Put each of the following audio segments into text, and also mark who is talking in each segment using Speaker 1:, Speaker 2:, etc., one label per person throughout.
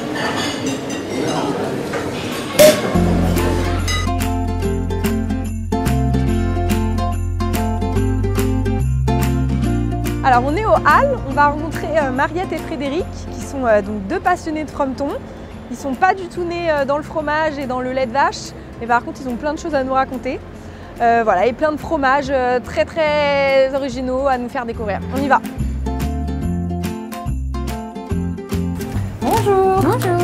Speaker 1: Alors on est au Halles, on va rencontrer Mariette et Frédéric qui sont donc deux passionnés de frometon. Ils sont pas du tout nés dans le fromage et dans le lait de vache, mais par contre ils ont plein de choses à nous raconter. Voilà, et plein de fromages très originaux à nous faire découvrir. On y va. Bonjour.
Speaker 2: Bonjour.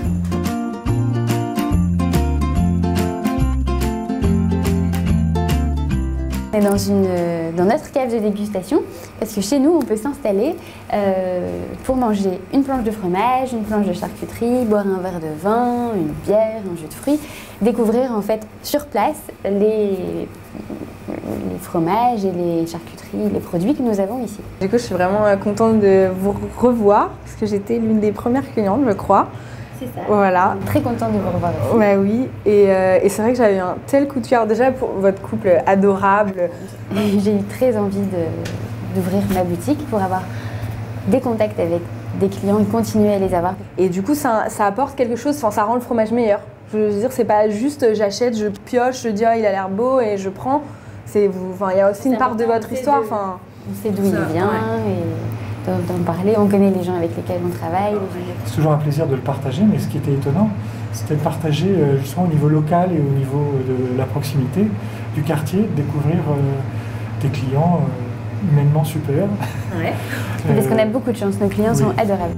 Speaker 2: On est dans notre cave de dégustation parce que chez nous on peut s'installer pour manger une planche de fromage, une planche de charcuterie, boire un verre de vin, une bière, un jus de fruits, découvrir en fait sur place les fromages et les charcuteries, les produits que nous avons ici.
Speaker 1: Du coup je suis vraiment contente de vous revoir parce que j'étais l'une des premières clientes je crois.
Speaker 2: C'est ça.
Speaker 1: Voilà.
Speaker 2: Très contente de vous revoir aussi.
Speaker 1: Ouais, oui, et c'est vrai que j'avais un tel coup de cœur déjà pour votre couple adorable.
Speaker 2: J'ai eu très envie d'ouvrir ma boutique pour avoir des contacts avec des clients et continuer à les avoir.
Speaker 1: Et du coup, ça apporte quelque chose, enfin, ça rend le fromage meilleur. Je veux dire, c'est pas juste j'achète, je pioche, je dis ah, il a l'air beau et je prends. Il y a aussi une part de votre histoire.
Speaker 2: On sait d'où il vient et d'en parler, on connaît les gens avec lesquels on travaille.
Speaker 3: C'est toujours un plaisir de le partager, mais ce qui était étonnant, c'était de partager justement au niveau local et au niveau de la proximité du quartier, de découvrir des clients humainement super.
Speaker 2: Ouais. Parce qu'on a beaucoup de chance, nos clients sont adorables.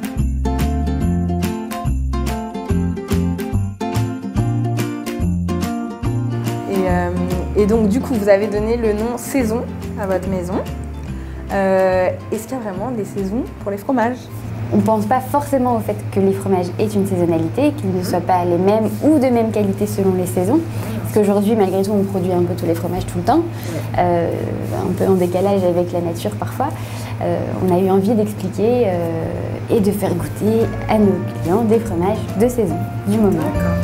Speaker 1: Et donc du coup, vous avez donné le nom Saison à votre maison. Est-ce qu'il y a vraiment des saisons pour les fromages?
Speaker 2: On ne pense pas forcément au fait que les fromages aient une saisonnalité, qu'ils ne soient pas les mêmes ou de même qualité selon les saisons. Parce qu'aujourd'hui, malgré tout, on produit un peu tous les fromages tout le temps, un peu en décalage avec la nature parfois. On a eu envie d'expliquer et de faire goûter à nos clients des fromages de saison, du moment.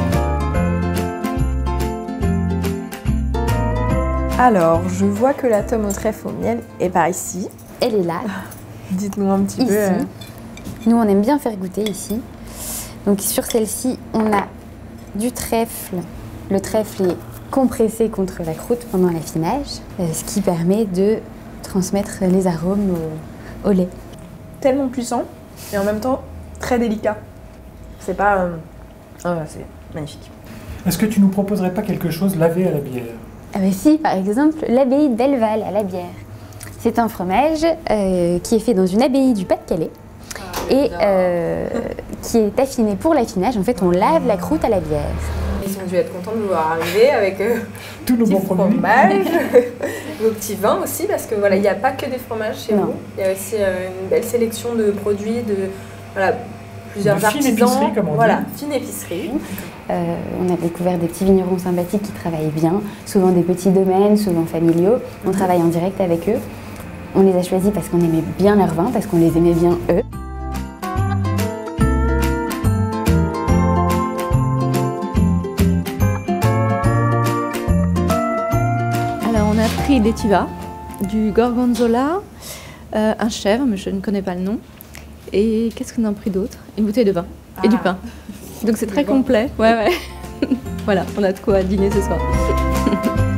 Speaker 1: Alors, je vois que la tome au trèfle au miel est par ici.
Speaker 2: Elle est là.
Speaker 1: Dites-nous un petit peu.
Speaker 2: Nous, on aime bien faire goûter ici. Donc sur celle-ci, on a du trèfle. Le trèfle est compressé contre la croûte pendant l'affinage, ce qui permet de transmettre les arômes au lait.
Speaker 1: Tellement puissant et en même temps très délicat. C'est pas... c'est magnifique.
Speaker 3: Est-ce que tu nous proposerais pas quelque chose lavé à la bière?
Speaker 2: Ah bah si, par exemple, l'abbaye d'Elval à la bière. C'est un fromage qui est fait dans une abbaye du Pas-de-Calais et qui est affiné pour l'affinage. En fait, on lave la croûte à la bière.
Speaker 1: Ils ont dû être contents de nous voir arriver avec
Speaker 3: tous nos bons
Speaker 1: fromages, vos petits vins aussi, parce que voilà, il n'y a pas que des fromages chez vous. Il y a aussi une belle sélection de produits, plusieurs artisans.
Speaker 3: Fine épicerie, comme on dit.
Speaker 1: Voilà, fine épicerie.
Speaker 2: On a découvert des petits vignerons sympathiques qui travaillent bien, souvent des petits domaines, souvent familiaux. On travaille en direct avec eux. On les a choisis parce qu'on aimait bien leur vin, parce qu'on les aimait bien eux.
Speaker 4: Alors on a pris l'étiva, du gorgonzola, un chèvre, mais je ne connais pas le nom. Et qu'est-ce qu'on a pris d'autre? Une bouteille de vin et du pain. Donc c'est très complet. Ouais. Voilà, on a de quoi dîner ce soir.